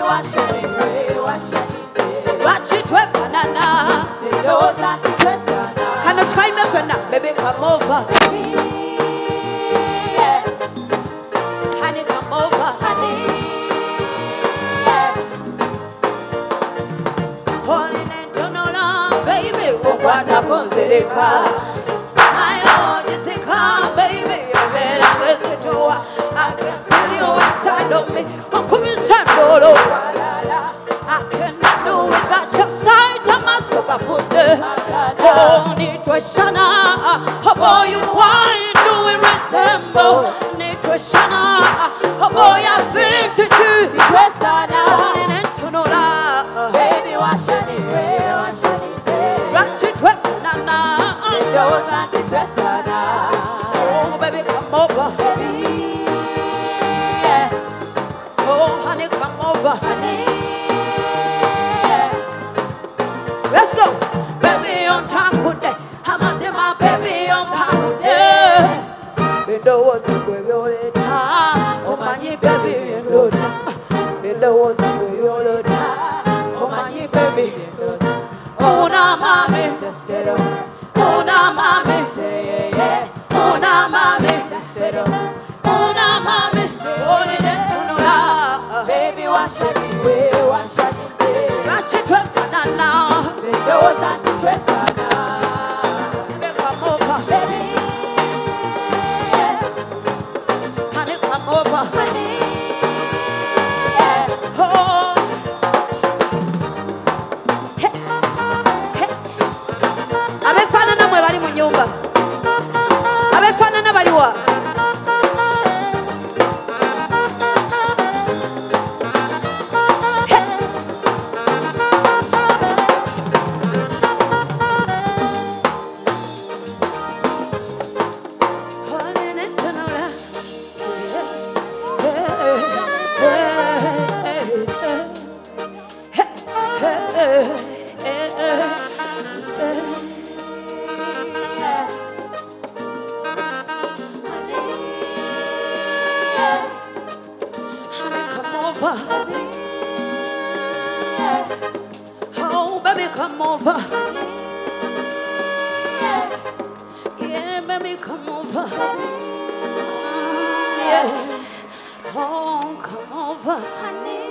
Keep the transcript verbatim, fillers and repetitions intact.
Can I try me for now? Baby, come over. Honey, come over. Honey. Holding into no love, baby. What happens to the car? My Lord, you say, come, baby. I can feel you inside of me. I'm coming, stand all over. I cannot do without your side. I'm a sucker for the oh, need to shana. How boy, you want to resemble? Need to shana. How boy, I think to do. Holding into no love. Baby, what shall you wear? What shall you say? Ratchet whip, nana. Oh, baby, come over. Baby. Oh, honey, come over. Honey. Let's go, baby on Takude. I'm a say my baby on Takude. Window was a baby all the time. Oh my baby in no time. Window was a baby all the time. Oh my baby in no time. Oh na mommy, just get up. Oh na mommy, say yeah. Oh na mommy, just get up. Oh na mommy, say oh the dance no la. Baby, what shall we wear? What shall we say? Watch it up for now. Those are the dresses now. Come over, baby. Honey, come over, honey. Oh, hey, hey. Abefana na mwe bali mu nyumba. Abefana na bali wa. Oh, baby, come over. Yeah, baby, come over. Yeah. Oh, come over, honey.